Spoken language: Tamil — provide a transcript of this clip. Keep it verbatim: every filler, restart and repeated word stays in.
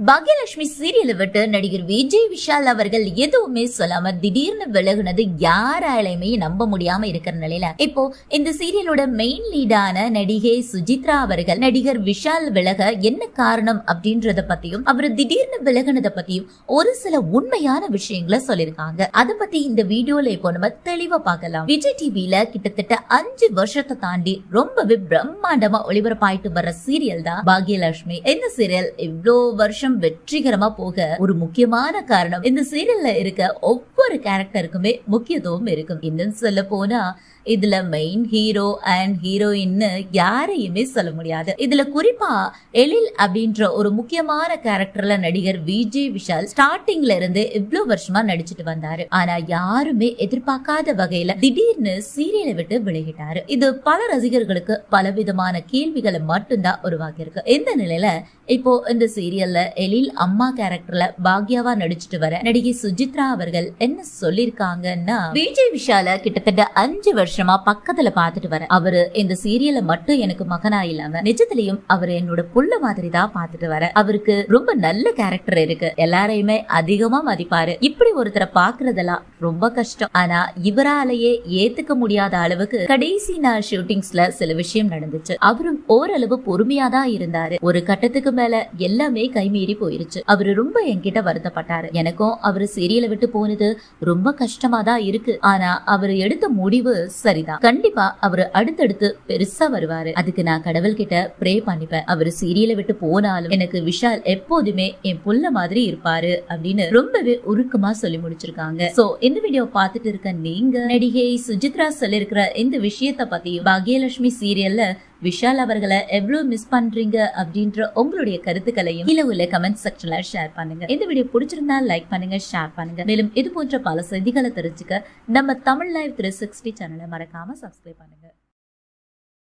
பாக்யலட்சுமி சீரியலை விட்டு நடிகர் விஜய் விஷால் அவர்கள் எதுவுமே சொல்லாம திடீர்னு விலகுனது யாராலையுமே நம்ப முடியாம இருக்கிற நிலையில இப்போ இந்த சீரியலோட மெயின் லீடான நடிகை சுஜித்ரா அவர்கள் நடிகர் விஷால் விலக என்ன காரணம் அப்படின்றத பத்தியும் அவர் திடீர்னு விலகுனத பத்தியும் ஒரு சில உண்மையான விஷயங்களை சொல்லிருக்காங்க. அதை பத்தி இந்த வீடியோல இப்போ நம்ம தெளிவா பார்க்கலாம். விஜய் டிவில கிட்டத்தட்ட அஞ்சு வருஷத்தை தாண்டி ரொம்பவே பிரம்மாண்டமா ஒளிபரப்பாயிட்டு வர்ற சீரியல் தான் பாக்யலட்சுமி. இந்த சீரியல் இவ்வளோ வருஷம் வெற்றிகரமா போக ஒரு முக்கியமான காரணம் இந்த சீரியல்ல இருக்க ஒவ்வொரு கேரக்டருக்குமே முக்கியத்துவம் இருக்கும். இன்னும் சொல்ல போனா இதுல மெயின் ஹீரோ அண்ட் ஹீரோயின் யாரையுமே சொல்ல முடியாது. இதுல குறிப்பா எழில் அப்படின்ற ஒரு முக்கியமான கேரக்டர்ல நடிகர் விஜய் விஷால் ஸ்டார்டிங்ல இருந்து இவ்வளவு வருஷமா நடிச்சிட்டு வந்தாரு. ஆனா யாருமே எதிர்பார்க்காத வகையில திடீர்னு சீரியலை விட்டு விலகிட்டாரு. இது பல ரசிகர்களுக்கு பலவிதமான கேள்விகளை மட்டும்தான் உருவாக்கி இருக்கு. இந்த நிலையில இப்போ இந்த சீரியல்ல எழில் அம்மா கேரக்டர்ல பாக்யாவா நடிச்சிட்டு வர நடிகை சுஜித்ரா அவர்கள் என்ன சொல்லிருக்காங்கன்னா, விஜய் விஷால கிட்டத்தட்ட அஞ்சு வருஷமா பக்கத்துல பாத்துட்டு வர அவரு இந்த சீரியலை மட்டும் எனக்கு மகனா இல்லாம நிஜத்திலையும் அவரு என்னோட புள்ள மாதிரி தான் பாத்துட்டு வர. அவருக்கு ரொம்ப நல்ல கேரக்டர் இருக்கு, எல்லாரையுமே அதிகமா மதிப்பாரு. இப்படி ஒருத்தரை பாக்குறதெல்லாம் ரொம்ப கஷ்டம். ஆனா இவராலேயே ஏத்துக்க முடியாத அளவுக்கு கடைசி நாள் ஷூட்டிங்ஸ்ல சில விஷயம் நடந்துச்சு. அவரும் ஓரளவு பொறுமையா தான் இருந்தாரு. ஒரு கட்டத்துக்கு மேல எல்லாமே கைமீறி போயிருச்சு. அவரு ரொம்ப என்கிட்ட வருத்தப்பட்டாரு. எனக்கும் அவரு சீரியலை விட்டு போனது ரொம்ப கஷ்டமா தான் இருக்கு. ஆனா அவரு எடுத்த முடிவு சரிதான். கண்டிப்பா அவரு அடுத்தடுத்து பெருசா வருவாரு. அதுக்கு நான் கடவுள் கிட்ட ப்ரே பண்ணிப்பேன். அவரு சீரியலை விட்டு போனாலும் எனக்கு விஷால் எப்போதுமே என் புள்ள மாதிரி இருப்பாரு அப்படின்னு ரொம்பவே உருக்கமா சொல்லி முடிச்சிருக்காங்க. சோ இந்த வீடியோ பார்த்துட்டு இருக்க நீங்க நடிகை சுஜித்ரா சொல்லிருக்கிற இந்த விஷயத்த பத்தி பாக்யலட்சுமி சீரியல்ல விஷால் அவர்களை எவ்வளவு மிஸ் பண்றீங்க அப்படின்ற உங்களுடைய கருத்துக்களையும் கீழே உள்ள கமெண்ட் செக்ஷன்ல ஷேர் பண்ணுங்க. இந்த வீடியோ பிடிச்சிருந்தா லைக் பண்ணுங்க, ஷேர் பண்ணுங்க. மேலும் இது போன்ற பல செய்திகளை தெரிஞ்சுக்க நம்ம தமிழ் லைவ் த்ரீ சிக்ஸ்டி சேனலை மறக்காம சப்ஸ்கிரைப் பண்ணுங்க.